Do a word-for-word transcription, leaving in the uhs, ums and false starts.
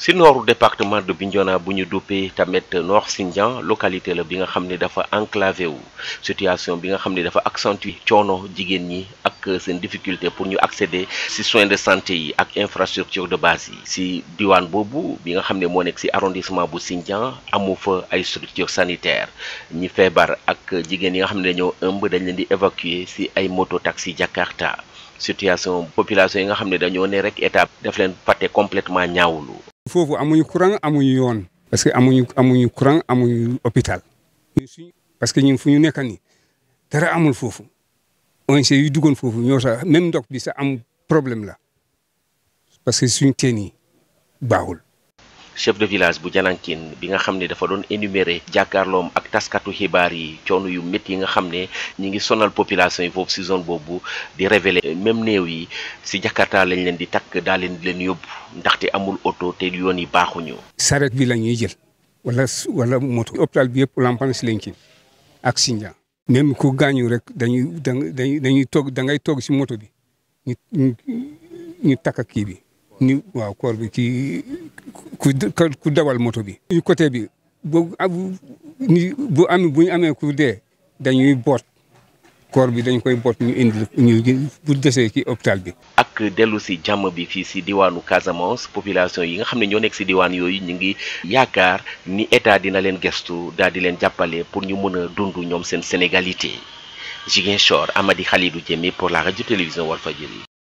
si nooru département de Bignona bu ñu duppee tamit Nord Sindian localité la bi nga xam ne dafa enclavé wu situation bi nga xam ne dafa accentuer coono jigéen ñi ak seen difficulté pour ñu accéder si soins de santé yi ak infrastructure de base yi si diwaan boobu bi nga xam ne moo nekk si arrondissement bu Sindian amu fa ay structure sanitaire ñi feebar ak jigéen yi nga xam ne dañoo ëmb dañ leen di évacuer si ay moto taxi Jakarta situation population yi nga xam ne dañoo ne rek état daf leen fàtte complètement ñaawlu. foofu amuñu courant amuñu yoon parce que amuñu amuñu courant amuñu hôpital parce que ñun fu ñu nekk nii dara amul foofu O N G yu duggoon foofu ñoo sax même ndox bi sax am problème la parce que suñu teen yi baaxul. chef de village bu Janankin bi nga xam ne dafa doon énumérer jàkkaarloom ak taskatu xibaar yi coono yu métti yi nga xam ne ñi ngi sonal population yi foofu si zone boobu di révéler même néew yi si Jakarta lañ leen di takk daa leen di leen yóbbu ndaxte amul oto te yoon yi baaxuñu. saret bi la ñuy jël wala wala moto. hôpital bi yëpp Lampan si lañ kii ak Sindian. même ku gaañu rek dañuy dañuy dañuy toog da ngay toog si moto bi ñu ñu ñu takk kii bi. ni waaw koor bi kii ku ku dawal moto bi. ñu côté bi bu ni bu am bu ñu amee ku dee dañuy boot koor bi dañ koy boot ñu indi ñu bu desee ci hôpital bi. ak dellu si jàmm bi fii si diwaanu Casamance population yi nga xam ne ñoo nekk si diwaan yooyu ñu ngi yaakaar ni état dina leen gestu daal di leen jàppale pour ñu mën a dund ñoom seen sénégalité. Ziguinchor, Amady Khalidou Diémé pour la radio télévision Walfadjri.